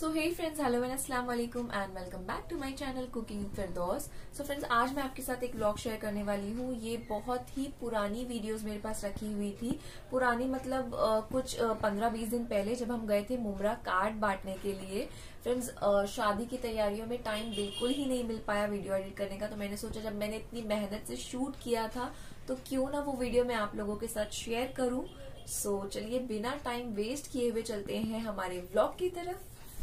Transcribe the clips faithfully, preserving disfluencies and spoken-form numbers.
So hey friends, hello and अस्सलाम वालेकुम and welcome back to my channel cooking with Firdaus. So friends, आज मैं आपके साथ एक व्लॉग शेयर करने वाली हूँ। ये बहुत ही पुरानी वीडियोस मेरे पास रखी हुई थी। पुरानी मतलब आ, कुछ पंद्रह बीस दिन पहले जब हम गए थे मुमरा कार्ड बांटने के लिए। फ्रेंड्स, शादी की तैयारियों में टाइम बिल्कुल ही नहीं मिल पाया वीडियो एडिट करने का, तो मैंने सोचा जब मैंने इतनी मेहनत से शूट किया था तो क्यों ना वो वीडियो मैं आप लोगों के साथ शेयर करूं। सो so, चलिए बिना टाइम वेस्ट किए हुए चलते हैं हमारे व्लॉग की तरफ।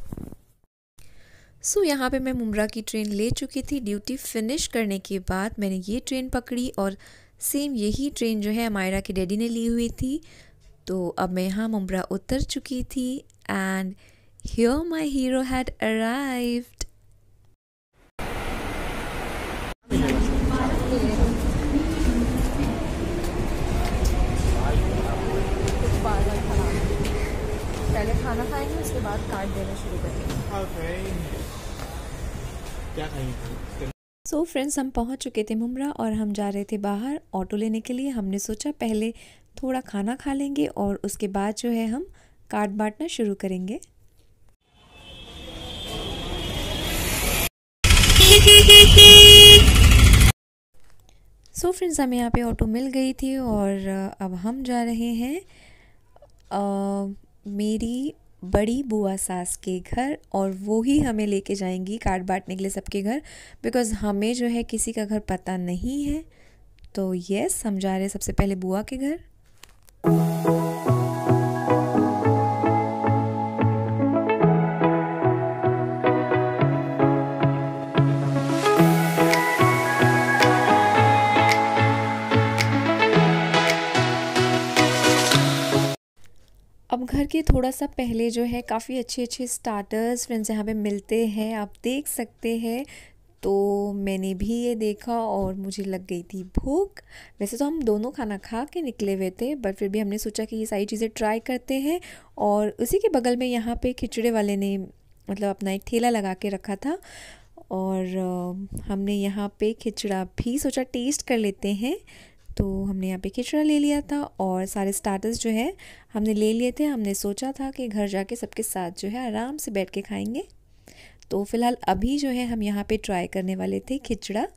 सो so, यहाँ पे मैं मुमरा की ट्रेन ले चुकी थी। ड्यूटी फिनिश करने के बाद मैंने ये ट्रेन पकड़ी और सेम यही ट्रेन जो है अमायरा के डैडी ने ली हुई थी। तो अब मैं यहाँ मुमरा उतर चुकी थी and here my hero had arrived. पहले खाना खाएंगे, उसके बाद कार्ड देना शुरू करेंगे। ओके, क्या खाएंगे? सो फ्रेंड्स, हम पहुंच चुके थे मुमरा और हम जा रहे थे बाहर ऑटो लेने के लिए। हमने सोचा पहले थोड़ा खाना खा लेंगे और उसके बाद जो है हम कार्ड बांटना शुरू करेंगे। सो so फ्रेंड्स, हमें यहाँ पे ऑटो मिल गई थी और अब हम जा रहे हैं आ, मेरी बड़ी बुआ सास के घर, और वो ही हमें लेके जाएंगी कार्ड बांटने के लिए सबके घर, बिकॉज़ हमें जो है किसी का घर पता नहीं है। तो यस, हम जा रहे हैं सबसे पहले बुआ के घर। अब घर के थोड़ा सा पहले जो है काफ़ी अच्छे अच्छे स्टार्टर्स फ्रेंड्स यहाँ पे मिलते हैं, आप देख सकते हैं। तो मैंने भी ये देखा और मुझे लग गई थी भूख। वैसे तो हम दोनों खाना खा के निकले हुए थे, बट फिर भी हमने सोचा कि ये सारी चीज़ें ट्राई करते हैं। और उसी के बगल में यहाँ पे खिचड़े वाले ने मतलब अपना एक ठेला लगा के रखा था, और हमने यहाँ पे खिचड़ा भी सोचा टेस्ट कर लेते हैं। तो हमने यहाँ पे खिचड़ा ले लिया था और सारे स्टार्टर्स जो है हमने ले लिए थे। हमने सोचा था कि घर जाके सबके साथ जो है आराम से बैठ के खाएंगे। तो फ़िलहाल अभी जो है हम यहाँ पे ट्राई करने वाले थे खिचड़ा।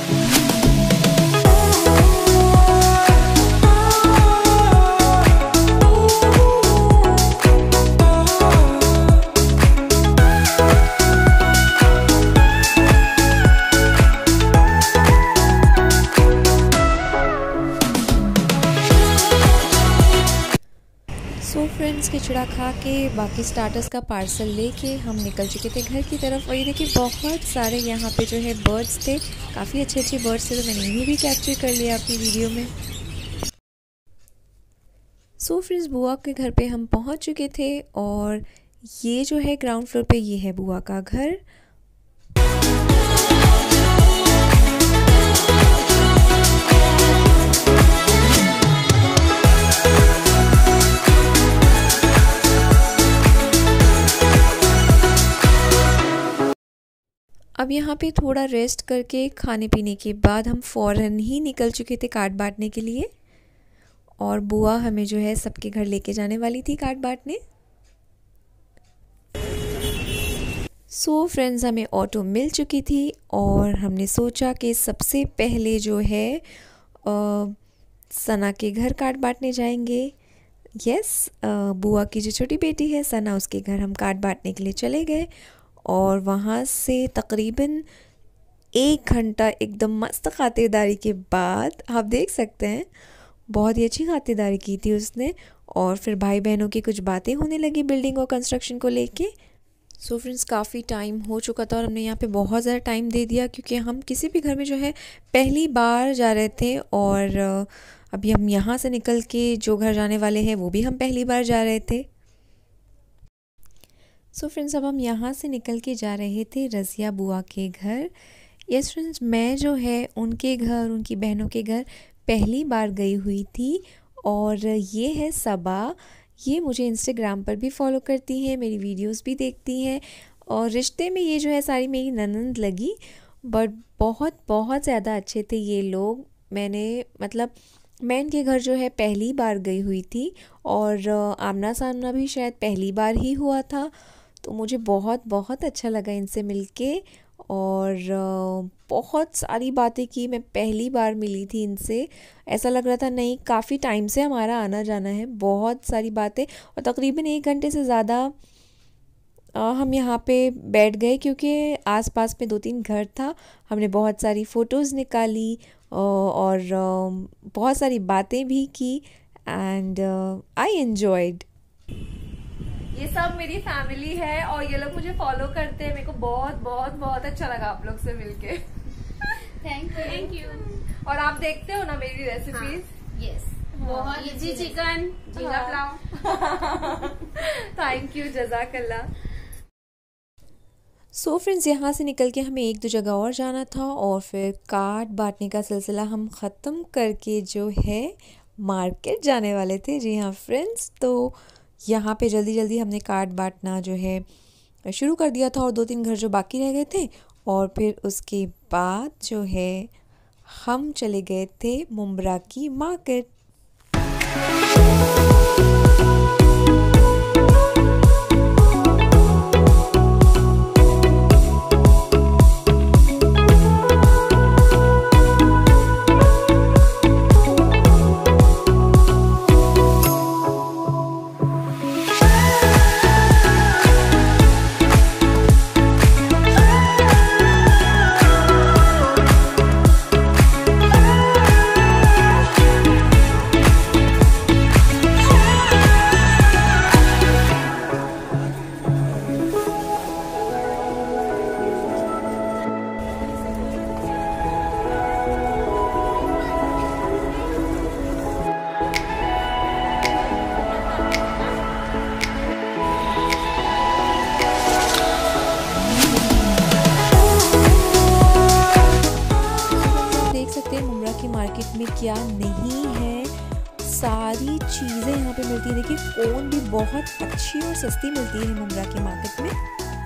सो फ्रेंड्स, खिचड़ा खा के बाकी स्टार्टर्स का पार्सल लेके हम निकल चुके थे घर की तरफ। और ये देखिए बहुत सारे यहाँ पे जो है बर्ड्स थे, काफ़ी अच्छे अच्छे बर्ड्स थे, तो मैंने इन्हें भी कैप्चर कर लिया अपनी वीडियो में। सो फ्रेंड्स, बुआ के घर पे हम पहुँच चुके थे और ये जो है ग्राउंड फ्लोर पे ये है बुआ का घर। अब यहाँ पे थोड़ा रेस्ट करके खाने पीने के बाद हम फ़ौरन ही निकल चुके थे कार्ड बांटने के लिए, और बुआ हमें जो है सबके घर लेके जाने वाली थी कार्ड बांटने। सो फ्रेंड्स, हमें ऑटो मिल चुकी थी और हमने सोचा कि सबसे पहले जो है आ, सना के घर कार्ड बांटने जाएंगे। यस, बुआ की जो छोटी बेटी है सना, उसके घर हम कार्ड बांटने के लिए चले गए। और वहाँ से तकरीबन एक घंटा एकदम मस्त खातिरदारी के बाद, आप देख सकते हैं बहुत ही अच्छी खातिरदारी की थी उसने। और फिर भाई बहनों की कुछ बातें होने लगी बिल्डिंग और कंस्ट्रक्शन को लेके। सो फ्रेंड्स, काफ़ी टाइम हो चुका था और हमने यहाँ पे बहुत ज़्यादा टाइम दे दिया, क्योंकि हम किसी भी घर में जो है पहली बार जा रहे थे। और अभी हम यहाँ से निकल के जो घर जाने वाले हैं वो भी हम पहली बार जा रहे थे। सो so फ्रेंड्स, अब हम यहाँ से निकल के जा रहे थे रज़िया बुआ के घर। यस फ्रेंड्स, मैं जो है उनके घर, उनकी बहनों के घर पहली बार गई हुई थी। और ये है सबा, ये मुझे इंस्टाग्राम पर भी फॉलो करती हैं, मेरी वीडियोस भी देखती हैं, और रिश्ते में ये जो है सारी मेरी ननंद लगी। बट बहुत बहुत ज़्यादा अच्छे थे ये लोग। मैंने मतलब मैं इनके घर जो है पहली बार गई हुई थी, और आमना सामना भी शायद पहली बार ही हुआ था। तो मुझे बहुत बहुत अच्छा लगा इनसे मिलके और बहुत सारी बातें की। मैं पहली बार मिली थी इनसे, ऐसा लग रहा था नहीं काफ़ी टाइम से हमारा आना जाना है। बहुत सारी बातें और तकरीबन एक घंटे से ज़्यादा हम यहाँ पे बैठ गए क्योंकि आसपास में दो तीन घर था। हमने बहुत सारी फ़ोटोज़ निकाली और बहुत सारी बातें भी की एंड आई एन्जॉयड। ये सब मेरी फैमिली है और ये लोग मुझे फॉलो करते हैं। मेरे को बहुत बहुत बहुत अच्छा लगा आप लोग से मिलके। Thank you thank you. और आप देखते हो ना मेरी रेसिपीज? यस, बहुत इजी चिकन झींगा पुलाव। थैंक यू, जज़ाकल्लाह। सो फ्रेंड्स, यहाँ से निकल के हमें एक दो जगह और जाना था और फिर कार्ड बांटने का सिलसिला हम ख़त्म करके जो है मार्केट जाने वाले थे। जी हाँ फ्रेंड्स, तो यहाँ पे जल्दी जल्दी हमने कार्ड बांटना जो है शुरू कर दिया था और दो तीन घर जो बाकी रह गए थे और फिर उसके बाद जो है हम चले गए थे मुंब्रा की मार्केट। मार्केट में क्या नहीं है, सारी चीज़ें यहाँ पे मिलती है। देखिए कोन भी बहुत अच्छी और सस्ती मिलती है मुंब्रा की मार्केट में।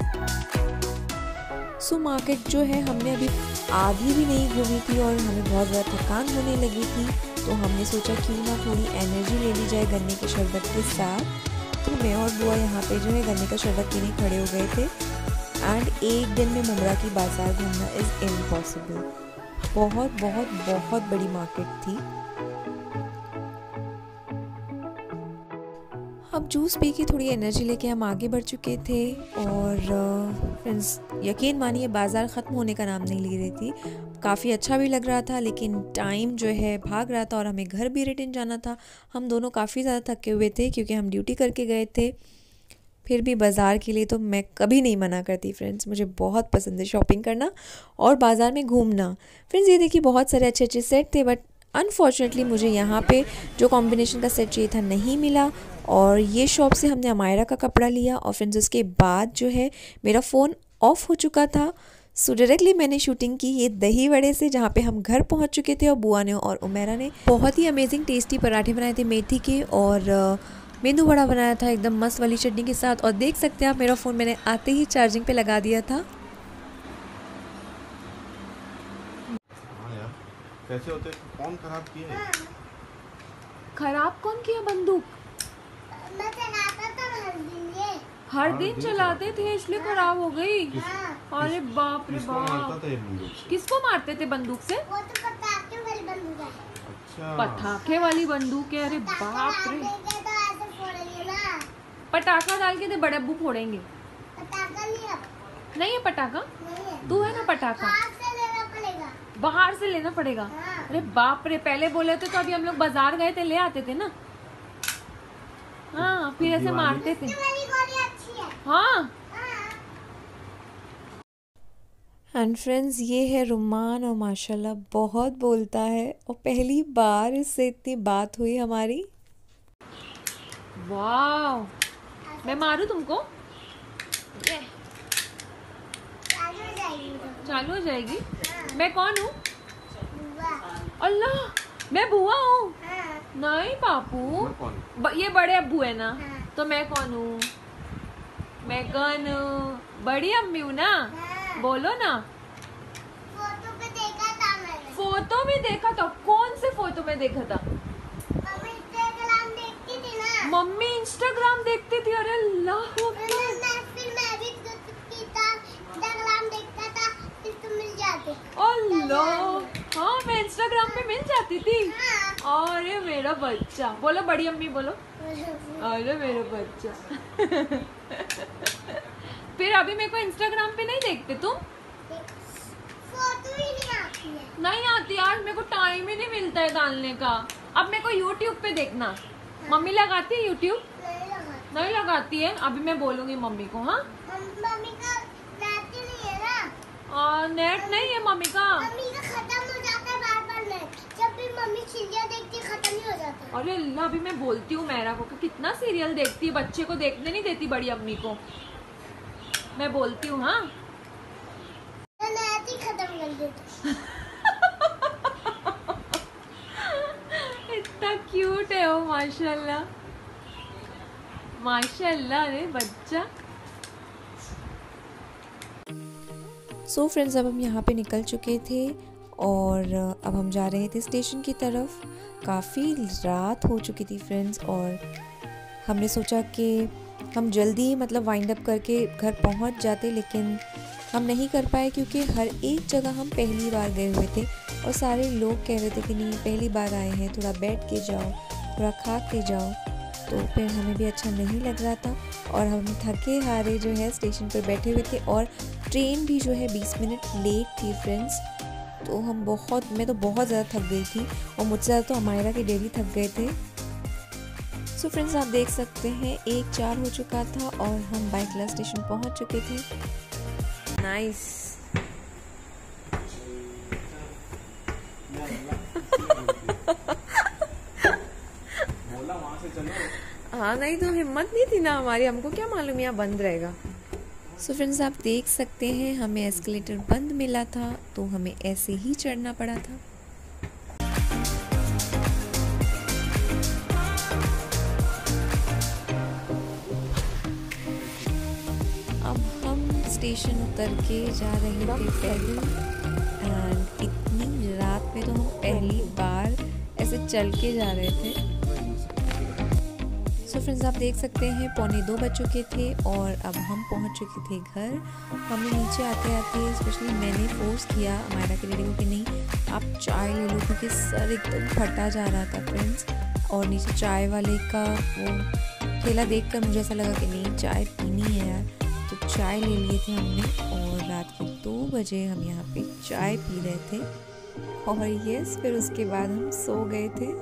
सो मार्केट जो है हमने अभी आधी भी नहीं घूमी थी और हमें बहुत ज़्यादा थकान होने लगी थी, तो हमने सोचा क्यों ना थोड़ी एनर्जी ले ली जाए गन्ने के शरबत के साथ। तो मैं और बुआ यहाँ पे जो है गन्ने का शरबत पीने खड़े हो गए थे। एंड एक दिन में मुंब्रा की बाज़ार घूमना इज़ इम्पॉसिबल। बहुत बहुत बहुत बड़ी मार्केट थी। अब जूस पी के थोड़ी एनर्जी लेके हम आगे बढ़ चुके थे और फ्रेंड्स यकीन मानिए बाज़ार ख़त्म होने का नाम नहीं ले रही थी। काफ़ी अच्छा भी लग रहा था लेकिन टाइम जो है भाग रहा था और हमें घर भी रिटर्न जाना था। हम दोनों काफ़ी ज़्यादा थके हुए थे क्योंकि हम ड्यूटी करके गए थे। फिर भी बाज़ार के लिए तो मैं कभी नहीं मना करती फ्रेंड्स, मुझे बहुत पसंद है शॉपिंग करना और बाज़ार में घूमना। फ्रेंड्स ये देखिए बहुत सारे अच्छे अच्छे सेट थे, बट अनफॉर्चुनेटली मुझे यहाँ पे जो कॉम्बिनेशन का सेट चाहिए था नहीं मिला और ये शॉप से हमने अमायरा का कपड़ा लिया। और फ्रेंड्स उसके बाद जो है मेरा फ़ोन ऑफ हो चुका था, सो डायरेक्टली मैंने शूटिंग की ये दही वड़े से, जहाँ पे हम घर पहुँच चुके थे और बुआ ने और उमेरा ने बहुत ही अमेजिंग टेस्टी पराठे बनाए थे मेथी के और मेंदू वड़ा बनाया था एकदम मस्त वाली चटनी के साथ। और देख सकते हैं आप मेरा फ़ोन मैंने आते ही चार्जिंग पे लगा दिया था। हाँ यार, कैसे होते? कौन खराब किया है? खराब कौन किया? बंदूक मैं चलाता था हर दिन ये। हर दिन चलाते थे इसलिए खराब हो गई। अरे बाप रे किसको बाप, मारता था ये बंदूक से? किसको मारते थे बंदूक से? वो तो पटाखे वाली बंदूक है। अच्छा, पटाखे वाली बंदूक है। अरे बाप रे, तो ऐसे फोड़ेंगे ना। पटाखा डाल के तो बड़े अब्बू फोड़ेंगे। पटाखा नहीं है, नहीं है पटाखा? नहीं है। तू है ना पटाखा? हाथ से लेना पड़ेगा। बाहर से लेना पड़ेगा? हाँ। अरे बाप रे, पहले बोले थे तो अभी हम लोग बाजार गए थे ले आते थे ना। हाँ फिर ऐसे मारते थे। ये वाली गोली अच्छी है। हाँ एंड फ्रेंड्स ये है रुमान और माशाल्लाह बहुत बोलता है और पहली बार इससे इतनी बात हुई हमारी। वाह, मैं मारूं तुमको? ये चालू हो जाएगी तो। चालू हो जाएगी? मैं कौन हूँ? बुआ। अल्लाह, मैं बुआ हूँ? हाँ। नहीं बापू, मैं कौन? ब- ये बड़े अब्बू है ना, हाँ। तो मैं कौन हूँ? मैं कौन हूँ? बड़ी अम्मी हूँ ना? हाँ। बोलो ना। फोटो पे देखा था मैंने। फोटो में देखा था? कौन से फोटो में देखा था? मम्मी इंस्टाग्राम देखती थी ना। मम्मी इंस्टाग्राम देखती थी? अरे अल्लाह मैं- मैं- फिर मैं आती थी? अरे मेरा बच्चा, बोलो बड़ी अम्मी बोलो। अरे मेरा बच्चा। फिर अभी मेरे को इंस्टाग्राम पे नहीं देखते तुम? फोटो ही नहीं आती है। नहीं आती यार, मेरे को टाइम ही नहीं मिलता है डालने का। अब मेरे को यूट्यूब पे देखना। मम्मी लगाती है यूट्यूब? नहीं लगाती। नहीं लगाती है, अभी मैं बोलूंगी मम्मी को। हाँ मम्मी का नेट ही नहीं है ना। आ, नेट नहीं है मम्मी का। मम्मी का खत्म हो जाता है बार बार नेट। जब भी मम्मी सीरियल देखती है खत्म ही हो जाता है। अरे अल्लाह, अभी मैं बोलती हूँ मेरा को कि कितना सीरियल देखती है, बच्चे को देखने नहीं देती बड़ी अम्मी को। मैं बोलती हूँ। हाँ नेट ही खत्म कर देती। इतना क्यूट है वो, माशाल्लाह माशाल्लाह। अरे बच्चा। सो so फ्रेंड्स, अब हम यहाँ पे निकल चुके थे और अब हम जा रहे थे स्टेशन की तरफ। काफ़ी रात हो चुकी थी फ्रेंड्स, और हमने सोचा कि हम जल्दी मतलब वाइंड अप करके घर पहुँच जाते, लेकिन हम नहीं कर पाए क्योंकि हर एक जगह हम पहली बार गए हुए थे और सारे लोग कह रहे थे कि नहीं पहली बार आए हैं, थोड़ा बैठ के जाओ, थोड़ा खा के जाओ। तो फिर हमें भी अच्छा नहीं लग रहा था और हम थके हारे जो है स्टेशन पर बैठे हुए थे, और ट्रेन भी जो है बीस मिनट लेट थी फ्रेंड्स। तो हम बहुत मैं तो बहुत ज़्यादा थक गई थी, और मुझसे ज़्यादा तो अमायरा के डैडी थक गए थे। सो so फ्रेंड्स, आप देख सकते हैं एक चार हो चुका था और हम बाइकला स्टेशन पहुंच चुके थे। नाइस। बोला वहाँ से चलो। हाँ, नहीं तो हिम्मत नहीं थी ना हमारी, हमको क्या मालूम यहाँ बंद रहेगा। सो so फ्रेंड्स, आप देख सकते हैं हमें एस्केलेटर बंद मिला था, तो हमें ऐसे ही चढ़ना पड़ा था। अब हम स्टेशन उतर के जा रहे थे पैदल, एंड इतनी रात में तो हम पहली बार ऐसे चल के जा रहे थे। सो so फ्रेंड्स, आप देख सकते हैं पौने दो बज चुके थे और अब हम पहुंच चुके थे घर। हमने नीचे आते आते स्पेशली मैंने फोर्स किया हमारा के डैडी को कि नहीं आप चाय ले लो, क्योंकि सर एकदम फटा जा रहा था फ्रेंड्स। और नीचे चाय वाले का वो ठेला देखकर मुझे ऐसा लगा कि नहीं चाय पीनी है यार, तो चाय ले लिए थे हमने। और रात के दो बजे हम यहाँ पे चाय पी रहे थे, और यस फिर उसके बाद हम सो गए थे।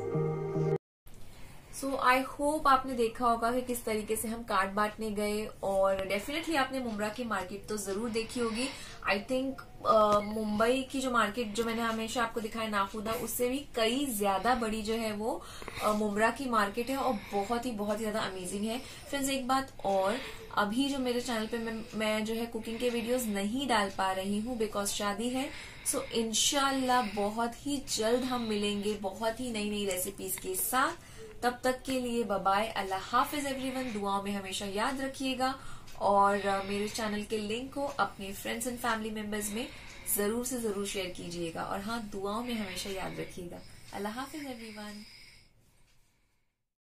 सो आई होप आपने देखा होगा कि किस तरीके से हम कार्ड बांटने गए, और डेफिनेटली आपने मुंब्रा की मार्केट तो जरूर देखी होगी। आई थिंक मुंबई की जो मार्केट जो मैंने हमेशा आपको दिखाया नाखुदा, उससे भी कई ज्यादा बड़ी जो है वो uh, मुंब्रा की मार्केट है, और बहुत ही बहुत ही ज्यादा अमेजिंग है। फ्रेंड्स, एक बात और, अभी जो मेरे चैनल पे मैं, मैं जो है कुकिंग के वीडियोस नहीं डाल पा रही हूँ बिकॉज शादी है। सो so, इंशाल्लाह बहुत ही जल्द हम मिलेंगे बहुत ही नई नई रेसिपीज के साथ। तब तक के लिए बाय बाय, अल्लाह हाफिज एवरीवन। दुआओं में हमेशा याद रखिएगा, और uh, मेरे चैनल के लिंक को अपने फ्रेंड्स एंड फैमिली मेंबर्स में जरूर से जरूर शेयर कीजिएगा, और हाँ दुआओं में हमेशा याद रखिएगा। अल्लाह हाफिज एवरीवन।